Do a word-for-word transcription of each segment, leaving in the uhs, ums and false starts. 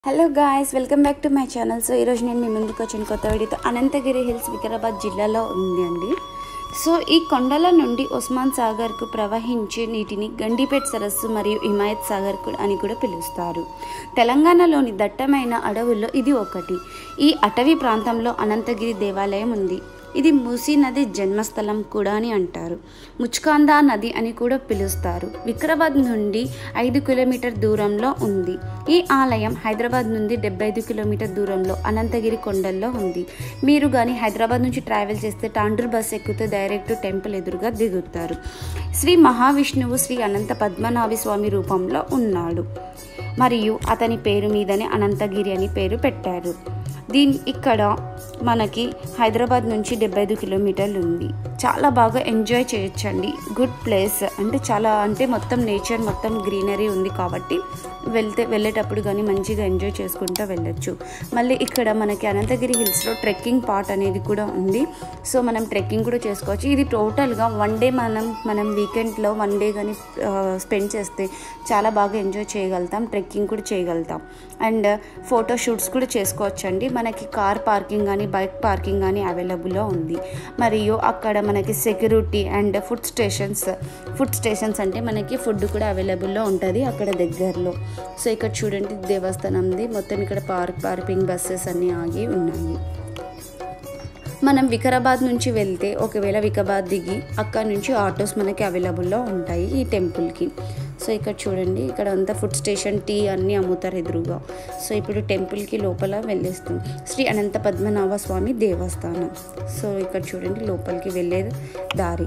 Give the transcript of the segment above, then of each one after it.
Hello guys, welcome back to my channel. So ఈరోజు నేను మీ ముందుకు వచ్చిన కొత్త వీడియోతో అనంతగిరి హిల్స్ వికారాబాద్ జిల్లాలో ఉంది అండి. సో ఈ కొండల నుండి ఉస్మాన్ సాగర్కు ప్రవహించే నీటిని గండిపేట్ సరస్సు మరియు హిమాయత్ సాగర్ అని కూడా పిలుస్తారు. తెలంగాణలోని దట్టమైన అడవుల్లో ఇది ఒకటి. ఈ అటవీ ప్రాంతంలో అనంతగిరి దేవాలయం ఉంది. ఇది మూసీ నది జన్మస్థలం కూడా అని అంటారు. ముచ్కాందా నది అని కూడా పిలుస్తారు. వికారాబాద్ నుండి ఐదు కిలోమీటర్ దూరంలో ఉంది. ఈ ఆలయం హైదరాబాద్ నుండి డెబ్బై ఐదు కిలోమీటర్ దూరంలో అనంతగిరి కొండల్లో ఉంది. మీరు కానీ హైదరాబాద్ నుంచి ట్రావెల్ చేస్తే టాండూర్ బస్ ఎక్కితే డైరెక్ట్ టెంపుల్ ఎదురుగా దిగుతారు. శ్రీ మహావిష్ణువు శ్రీ అనంత పద్మనాభి స్వామి రూపంలో ఉన్నాడు మరియు అతని పేరు మీదనే అనంతగిరి అని పేరు పెట్టారు. దీని ఇక్కడ మనకి హైదరాబాద్ నుంచి డెబ్బై ఐదు కిలోమీటర్లు ఉంది. చాలా బాగా ఎంజాయ్ చేయొచ్చండి. గుడ్ ప్లేస్ అంటే చాలా అంటే మొత్తం నేచర్ మొత్తం గ్రీనరీ ఉంది కాబట్టి వెళ్తే వెళ్ళేటప్పుడు కానీ మంచిగా ఎంజాయ్ చేసుకుంటూ వెళ్ళొచ్చు. మళ్ళీ ఇక్కడ మనకి అనంతగిరి హిల్స్లో ట్రెక్కింగ్ పార్ట్ అనేది కూడా ఉంది. సో మనం ట్రెక్కింగ్ కూడా చేసుకోవచ్చు. ఇది టోటల్గా వన్ డే మనం మనం వీకెండ్లో వన్ డే కానీ స్పెండ్ చేస్తే చాలా బాగా ఎంజాయ్ చేయగలుగుతాం. ట్రెక్కింగ్ కూడా చేయగలుగుతాం అండ్ ఫోటో షూట్స్ కూడా చేసుకోవచ్చు అండి. మనకి కార్ పార్కింగ్ కానీ బైక్ పార్కింగ్ కానీ అవైలబుల్లో ఉంది. మరియు అక్కడ మనకి security and food stations food stations అంటే మనకి ఫుడ్ కూడా అవైలబుల్లో ఉంటుంది అక్కడ దగ్గరలో. సో ఇక్కడ చూడండి దేవస్థానంది మొత్తం ఇక్కడ పార్క్ పార్కింగ్ బస్సెస్ అన్నీ ఆగి ఉన్నాయి. మనం వికారాబాద్ నుంచి వెళ్తే ఒకవేళ వికారాబాద్ దిగి అక్కడ నుంచి ఆటోస్ మనకి అవైలబుల్లో ఉంటాయి ఈ టెంపుల్కి. సో ఇక్కడ చూడండి ఇక్కడ అంతా ఫుడ్ స్టేషన్ టీ అన్నీ అమ్ముతారు ఎదురుగా. సో ఇప్పుడు టెంపుల్కి లోపల వెళ్ళేస్తాం. శ్రీ అనంత పద్మనాభ స్వామి దేవస్థానం. సో ఇక్కడ చూడండి లోపలికి వెళ్ళే దారి.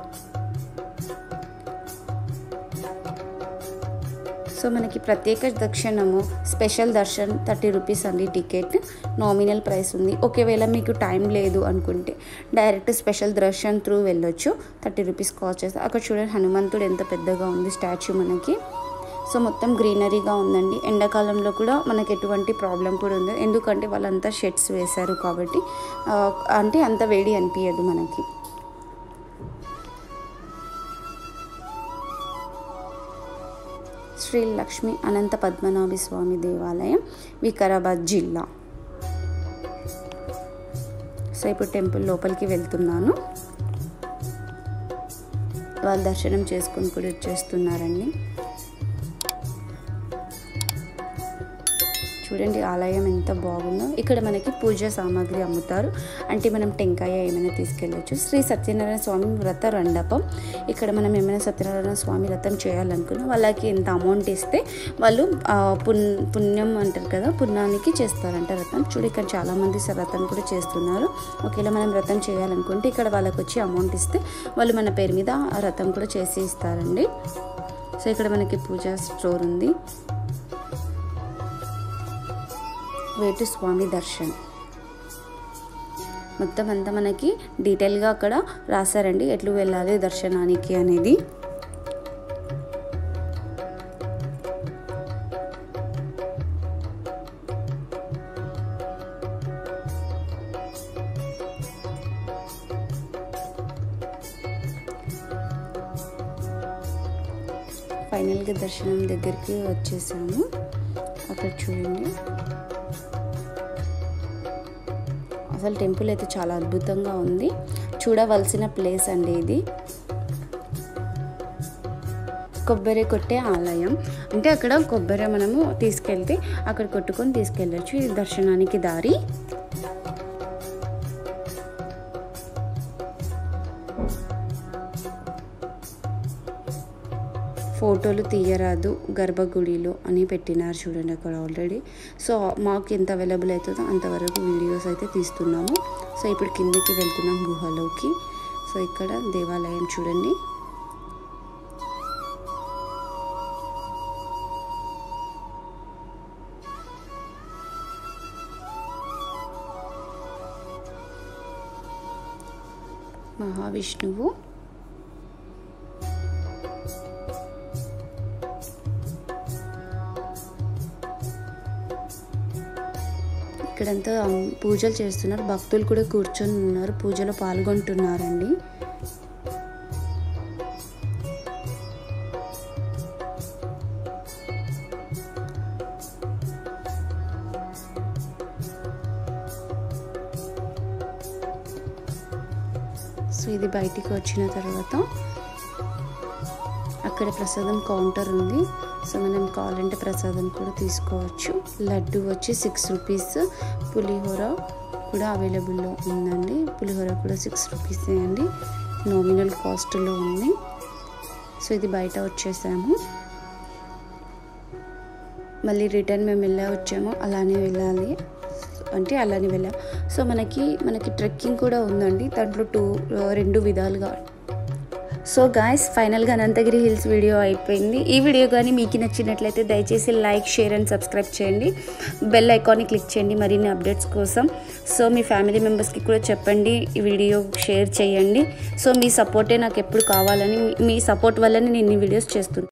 సో మనకి ప్రత్యేక దర్శనము స్పెషల్ దర్శన్ థర్టీ రూపీస్ అండి టికెట్. నామినల్ ప్రైస్ ఉంది. ఒకవేళ మీకు టైం లేదు అనుకుంటే డైరెక్ట్ స్పెషల్ దర్శన్ త్రూ వెళ్ళొచ్చు. థర్టీ రూపీస్ కాస్ట్ చేస్తే అక్కడ చూడండి హనుమంతుడు ఎంత పెద్దగా ఉంది స్టాచ్యూ మనకి. సో మొత్తం గ్రీనరీగా ఉందండి. ఎండాకాలంలో కూడా మనకి ఎటువంటి ప్రాబ్లం కూడా ఉంది ఎందుకంటే వాళ్ళంతా షెడ్స్ వేశారు కాబట్టి అంటే అంత వేడి అనిపించదు మనకి. శ్రీ లక్ష్మీ అనంత పద్మనాభి స్వామి దేవాలయం వికారాబాద్ జిల్లా. సో ఇప్పుడు టెంపుల్ లోపలికి వెళ్తున్నాను. వాళ్ళు దర్శనం చేసుకొని కూడా వచ్చేస్తున్నారండి. చూడండి ఆలయం ఎంత బాగుందో. ఇక్కడ మనకి పూజ సామాగ్రి అమ్ముతారు అంటే మనం టెంకాయ ఏమైనా తీసుకెళ్ళచ్చు. శ్రీ సత్యనారాయణ స్వామి వ్రత మండపం. ఇక్కడ మనం ఏమైనా సత్యనారాయణ స్వామి వ్రతం చేయాలనుకున్నా వాళ్ళకి ఎంత అమౌంట్ ఇస్తే వాళ్ళు పుణ్ పుణ్యం అంటారు కదా పుణ్యానికి చేస్తారంట వ్రతం. చూడు ఇక్కడ చాలామంది వ్రతం కూడా చేస్తున్నారు. ఒకవేళ మనం వ్రతం చేయాలనుకుంటే ఇక్కడ వాళ్ళకి వచ్చి అమౌంట్ ఇస్తే వాళ్ళు మన పేరు మీద ఆ వ్రతం కూడా చేసి ఇస్తారండి. సో ఇక్కడ మనకి పూజా స్టోర్ ఉంది. వేటు స్వామి దర్శన్ మొత్తం అంతా మనకి డీటెయిల్గా అక్కడ రాశారండి ఎట్లు వెళ్ళాలి దర్శనానికి అనేది. ఫైనల్గా దర్శనం దగ్గరికి వచ్చేసాము. అక్కడ చూడండి అసలు టెంపుల్ అయితే చాలా అద్భుతంగా ఉంది. చూడవలసిన ప్లేస్ అండి ఇది. కొబ్బరి కొట్టే ఆలయం అంటే అక్కడ కొబ్బరి మనము తీసుకెళ్తే అక్కడ కొట్టుకొని తీసుకెళ్ళచ్చు. ఇది దర్శనానికి దారి. ఫోటోలు తీయరాదు గర్భగుడిలో అని పెట్టినారు చూడండి అక్కడ ఆల్రెడీ. సో మాకు ఎంత అవైలబుల్ అవుతుందో అంతవరకు వీడియోస్ అయితే తీస్తున్నాము. సో ఇప్పుడు కిందకి వెళ్తున్నాం గుహలోకి. సో ఇక్కడ దేవాలయం చూడండి. మహావిష్ణువు ఇక్కడంతా పూజలు చేస్తున్నారు. భక్తులు కూడా కూర్చొని ఉన్నారు పూజలో పాల్గొంటున్నారండి. సో ఇది బయటికి వచ్చిన తర్వాత అక్కడ ప్రసాదం కౌంటర్ ఉంది. సో మనం కావాలంటే ప్రసాదం కూడా తీసుకోవచ్చు. లడ్డు వచ్చి సిక్స్ రూపీస్. పులిహోర కూడా అవైలబుల్లో ఉందండి. పులిహోర కూడా సిక్స్ రూపీసే అండి, నామినల్ కాస్ట్లో ఉంది. సో ఇది బయట వచ్చేసాము. మళ్ళీ రిటర్న్ మేము వెళ్ళా వచ్చాము, అలానే వెళ్ళాలి అంటే అలానే వెళ్ళాం. సో మనకి మనకి ట్రెక్కింగ్ కూడా ఉందండి, దాంట్లో టూ రెండు విధాలుగా. సో గాయస్, ఫైనల్గా అనంతగిరి హిల్స్ వీడియో అయిపోయింది. ఈ వీడియో కానీ మీకు నచ్చినట్లయితే దయచేసి లైక్, షేర్ అండ్ సబ్స్క్రైబ్ చేయండి. బెల్ ఐకాన్ని క్లిక్ చేయండి మరిన్ని అప్డేట్స్ కోసం. సో మీ ఫ్యామిలీ మెంబర్స్కి కూడా చెప్పండి, ఈ వీడియో షేర్ చేయండి. సో మీ సపోర్టే నాకు ఎప్పుడు కావాలని, మీ సపోర్ట్ వల్లనే నేను ఈ వీడియోస్ చేస్తున్నాను.